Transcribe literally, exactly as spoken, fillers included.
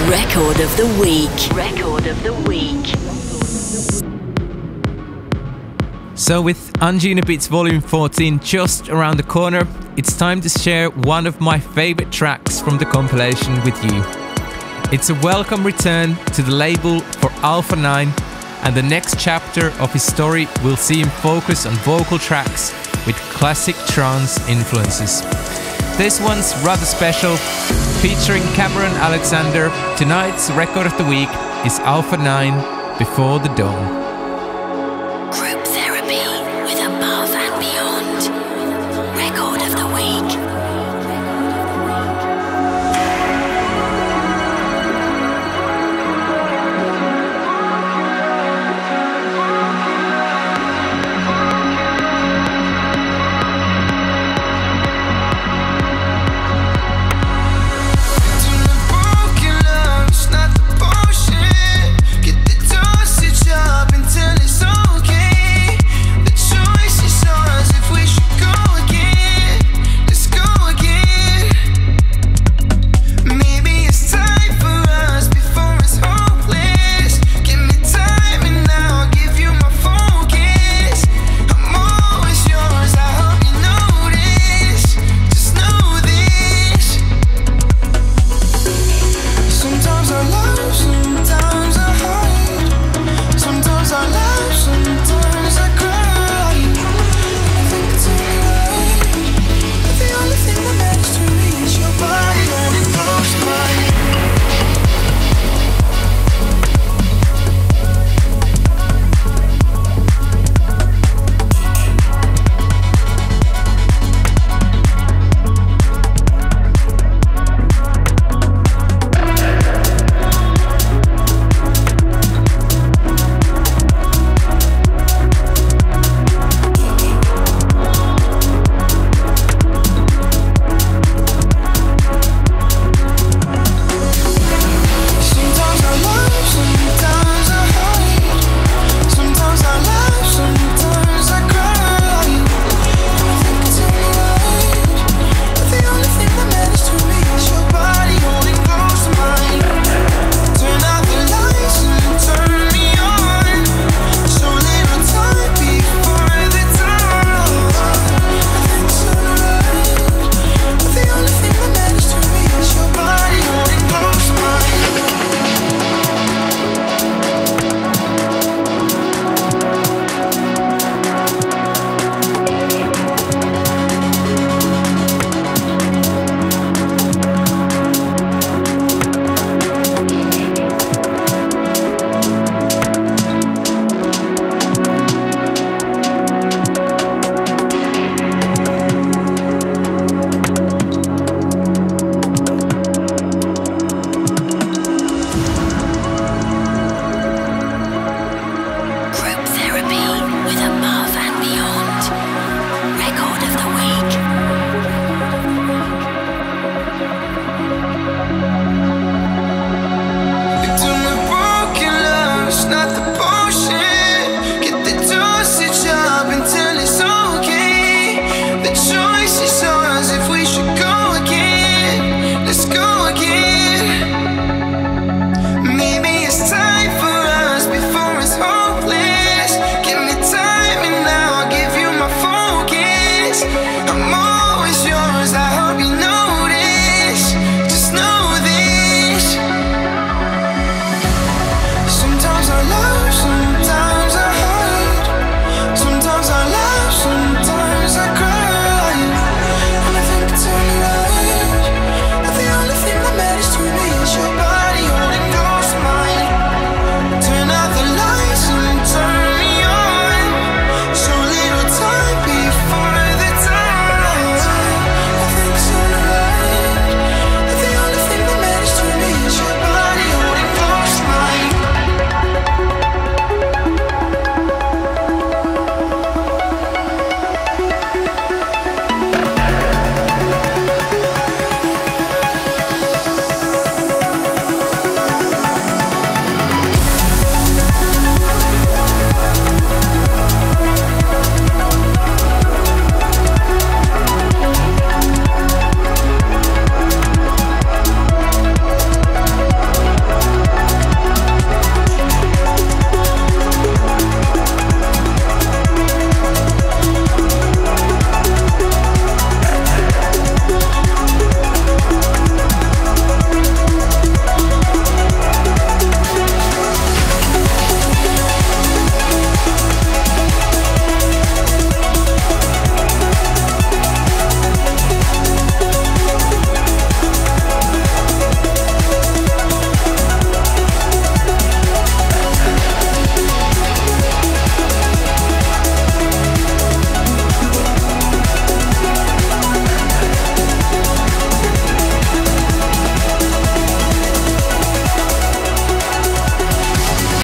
Record of the week. Record of the week. So with Anjunabeats Volume fourteen just around the corner, it's time to share one of my favorite tracks from the compilation with you. It's a welcome return to the label for Alpha nine, and the next chapter of his story will see him focus on vocal tracks with classic trance influences. This one's rather special, featuring Cameron Alexander. Tonight's record of the week is Alpha nine, Before the Dawn.